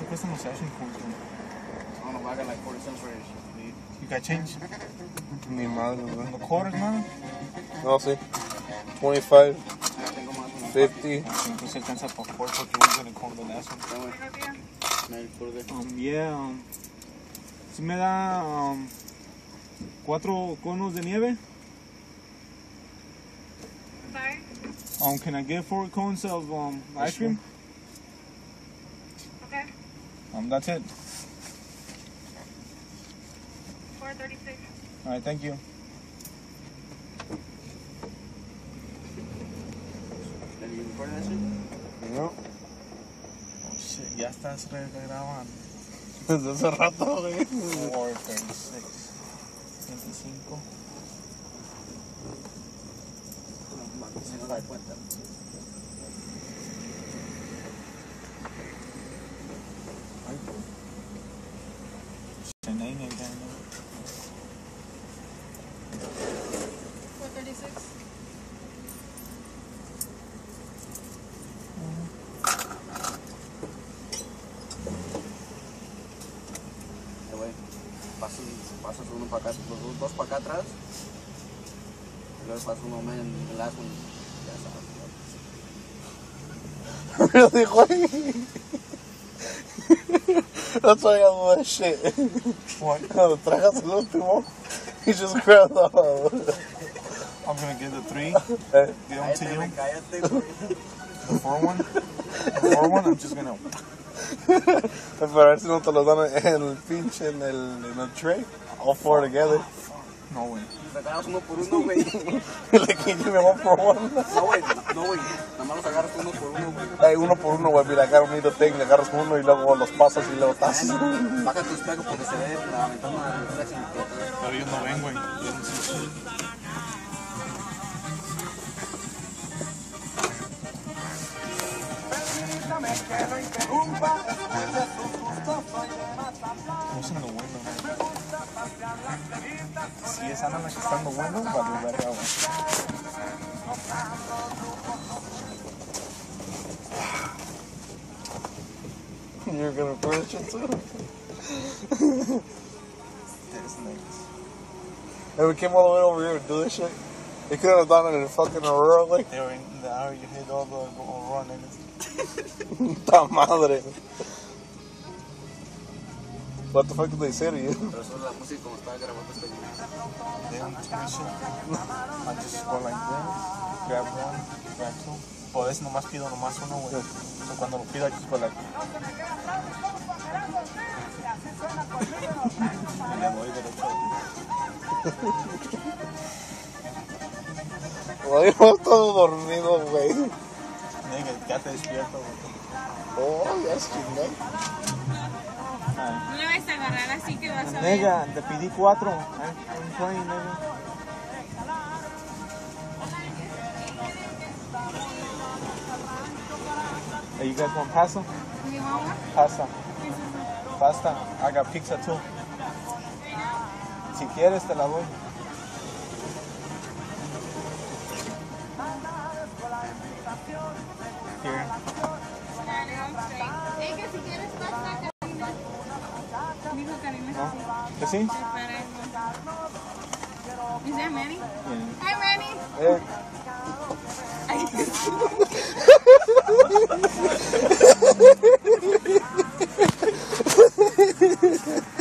cuestan los session cones? I don't know, I got like 40 cents for it. You got change? Ni madre, güey. The quarters, man? No, sí. 25, Ya tengo más. 50. Entonces alcanza para 4 porque we're gonna cone the last one. Yeah, si me da 4 conos de nieve. Sorry? Can I get 4 cones of ice cream? Okay. That's it. 436. All right, thank you. Have you recorded that shit? No. Oh shit, ya estás grabando. Desde hace rato, güey. 436. 25. Si no da cuenta. Cheney again. 436. Güey, pasas uno para acá, los dos para acá atrás. Y luego pasas uno más en el last one. Ya sabes. Really, güey? That's why I love that shit. What? Cuando tragas el último, you just grab the... I'm gonna give the 3. Eh, Give them to you. Cállate, güey. The 4 one. The 4 one, I'm just gonna. Para ver si no te los dan en el pinche, en el tray. All 4 together. No way. Los agarras uno por uno, güey. Like, can you give me 1 for 1? No, güey. Nada más los agarras uno por uno, güey. Hey, 1 por 1, güey. Mira, agarra un little thing, le agarras uno y luego los pasas y luego estás. Baja tu espejo porque se ve la ventana del reflejo. Pero ellos no ven, güey. Yo no sé. Who's in the window? Si es Ana la que está en the window, va a ver agua. You're gonna finish it too? This niggas. And we came all the way over here to do this shit. They could have done it in fucking Aurora, like. They were in the hour you hit all the run in it. Ta madre. What the fuck did they say to you? Pero eso es la música como estaba grabando este video. Then twist it. I just go like that. Grab 1, grab 2. Por eso nomás pido nomás uno, güey. So cuando lo pido, I just go like. Y le doy derecho. Güey, no todo dormido, güey. Nigga, quédate despierto, güey. Oh, ya es chingón. No le vas a agarrar así que vas a ver. Nigga, te pedí 4. I'm playing, nigga. Hey, you guys want pasta? You want one? Pasta. Pasta. I got pizza too. Si quieres, te la doy. Here. Que si quieres pasta, Karina. Dijo Karina ¿No? que sí. ¿Que sí? Is that Manny? Yeah. Hi, Manny. Eh.